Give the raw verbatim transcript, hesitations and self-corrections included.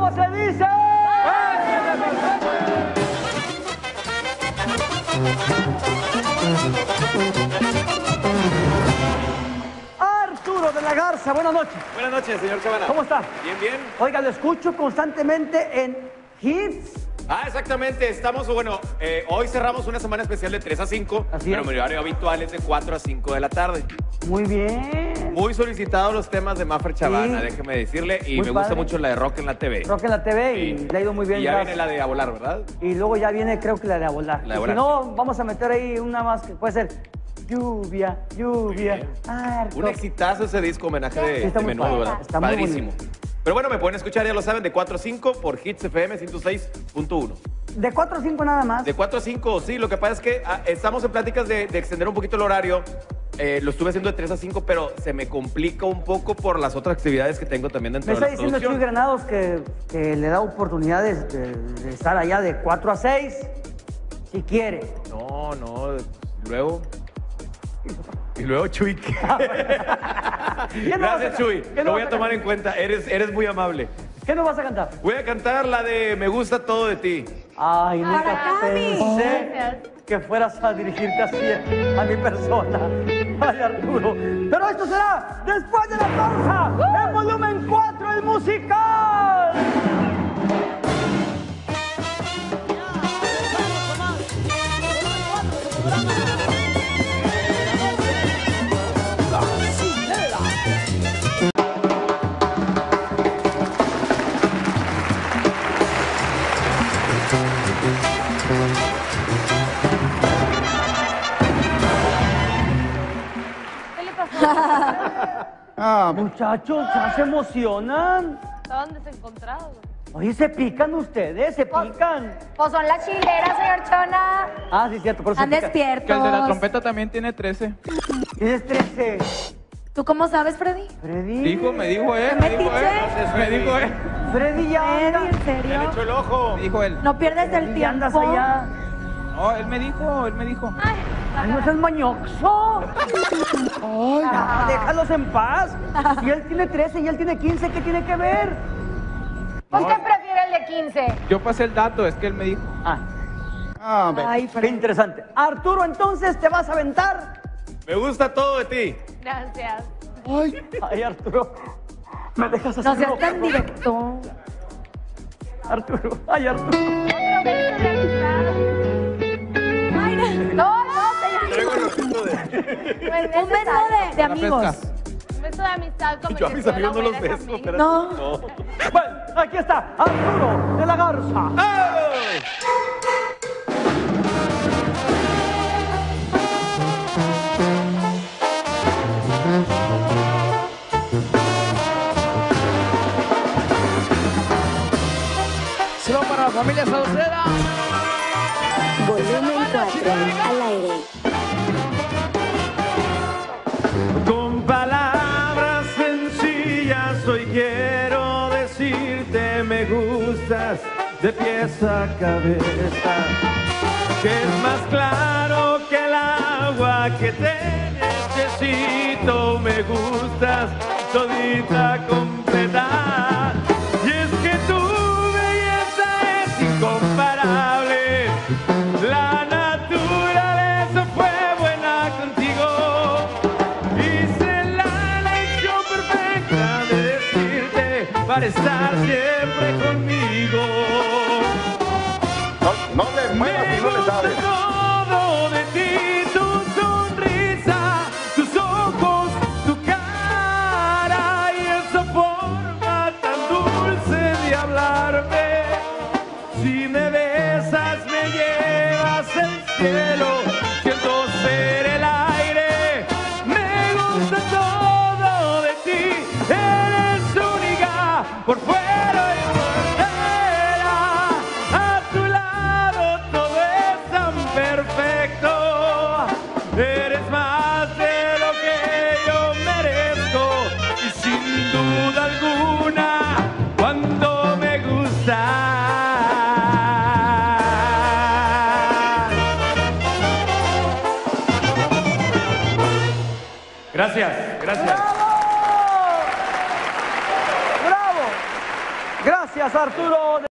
¿Cómo se dice? Arturo de la Garza, buenas noches. Buenas noches, señor Cabana. ¿Cómo está? Bien, bien. Oiga, lo escucho constantemente en Hits. Ah, exactamente. Estamos, bueno, eh, hoy cerramos una semana especial de tres a cinco. Así pero es. mi horario habitual es de cuatro a cinco de la tarde. Muy bien. Muy solicitados los temas de Maffer Chavana, Sí. déjeme decirle. Y Muy me gusta padre. mucho la de Rock en la T V. Rock en la T V y Sí. le ha ido muy bien. Y ya gracias. viene la de A Volar, ¿verdad? Y luego ya viene, creo que la de A Volar. La de Y Volar. Si no, vamos a meter ahí una más que puede ser Lluvia, lluvia. bien. Arco. Un exitazo ese disco, homenaje de, Sí, está de muy Menudo, padre. ¿verdad? Está muy Padrísimo. bonito. Pero bueno, me pueden escuchar, ya lo saben, de cuatro a cinco por Hits F M ciento seis punto uno. De cuatro a cinco nada más. De cuatro a cinco, sí. Lo que pasa es que ah, estamos en pláticas de, de extender un poquito el horario. Eh, lo estuve haciendo de tres a cinco, pero se me complica un poco por las otras actividades que tengo también dentro Me de la está diciendo Chuy producción. Granados que, que le da oportunidades de, de estar allá de cuatro a seis, si quiere. No, no, luego... Y luego, Chuy, ¿qué? ¿Qué no vas a Gracias, ca- Chuy. qué no Lo voy vas a a tomar cantar? en cuenta. Eres, eres muy amable. ¿Qué nos vas a cantar? Voy a cantar la de Me gusta todo de ti. Ay, nunca Cami. pensé Gracias. que fueras a dirigirte así a mi persona. Ay, Arturo. Pero esto será después de la pausa. En volumen cuatro, el musical. ¿Qué le pasó? Ah, muchachos, ya se emocionan. ¿Dónde se encontraron? Oye, se pican ustedes, se pican. Pues son las chileras, señor Chona. Ah, sí, cierto, por eso Han se pican. despiertos. Que el de la trompeta también tiene trece. Tienes trece. ¿Tú cómo sabes, Freddy? Freddy. Dijo, me dijo él, ¿Me me dijo él. metiche? Me dijo él. Freddy ya anda. Freddy, ¿en Me han serio? hecho el ojo. Me dijo él. No pierdes el Freddy, ya andas tiempo. allá. No, él me dijo, él me dijo. Ay, Ay, no seas mañoxo. Ay, ya, déjalos en paz. Si él tiene trece y él tiene quince, ¿qué tiene que ver? ¿Usted prefiere el de quince? Yo pasé el dato, es que él me dijo. Ah, ah ve, Ay, qué Freddy. interesante. Arturo, entonces te vas a aventar. Me gusta todo de ti. Gracias. Ay, ay, Arturo. Me dejas No hacerlo. seas tan directo. Arturo, ay, Arturo. Ay, no, no, señor. Traigo el ojito de... Un beso de, de La amigos. pesca. Un beso de amistad como Yo a mis amigos no los beso, pero... No. Bueno, aquí está Arturo de la Garza. ¡Ay! Se va para la familia Sauceda. Volumen cuatro, al aire. Con palabras sencillas hoy quiero decirte me gustas de pies a cabeza, que es más claro que el agua que te necesito, me gustas todita completa. Y es que tu belleza es incomparable, la naturaleza fue buena contigo, hice la lección perfecta de decirte para estar siempre conmigo. No, no le muevas si no le sabes. Me gusta todo de ti, tu sonrisa, tus ojos, tu cara y esa forma tan dulce de hablarme. Si me besas me llevas al cielo, siento ser el aire. Me gusta todo de ti, eres única por fuera y por dentro. A tu lado todo es tan perfecto. Eres más de lo que yo merezco y sin duda alguna cuando me gustas. Gracias, gracias. ¡Bravo! Gracias, Arturo.